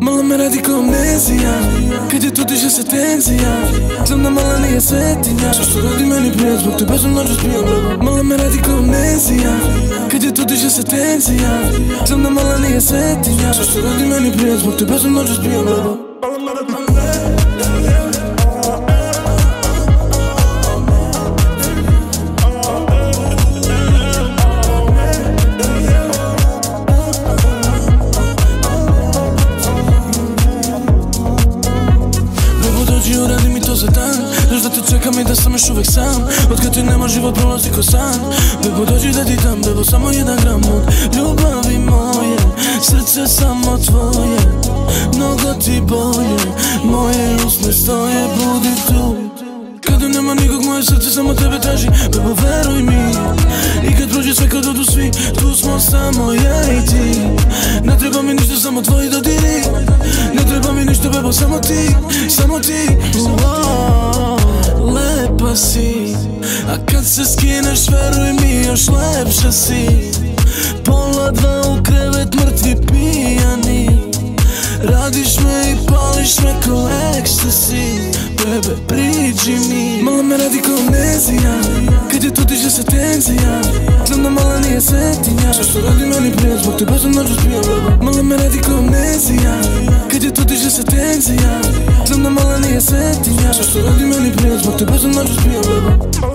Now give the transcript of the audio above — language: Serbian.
Mala me radi ko amnezija, kad je tu diže se tenzija. Znam da mala nije svetinja, što radi meni prije, zbog tebe sam noću spio. Mala me radi ko amnezija, kad je tu diže se tenzija. Znam da mala nije svetinja, što radi meni prije, zbog tebe sam noću spio. Uradi mi to za dan, znaš da te čekam i da sam još uvek sam. Otkad ti nema život prolazi ko san. Bebo dođi da ti dam, bebo samo 1 gram od ljubavi moje. Srce samo tvoje, mnogo ti bolje. Moje usne stoje, budi tu. Kada nema nikog, moje srce samo tebe traži. Bebo veruj mi, i kad prođe sve, kad odu svi, tu smo samo ja i ti. Ne treba mi ništa, samo tvoji dodiri. Ne treba mi ništa, bebo, samo ti, samo ti. Lepa si, a kad se skineš, veruj mi, još lepša si. 1:30 u krevet, mrtvi pijani. Radiš me i pališ me ko ekstasi. Bebe, priđi mi. Mala me radi ko amnezija, kad je tu diže se tenzija. Znam da mala nije svetinja, što radi meni prije, zbog tebe sam noću spio. Mala me radi ko amnezija, kad je tu diže se tenzija. Znam da mala nije svetinja, što radi meni prije, zbog tebe sam noću spio.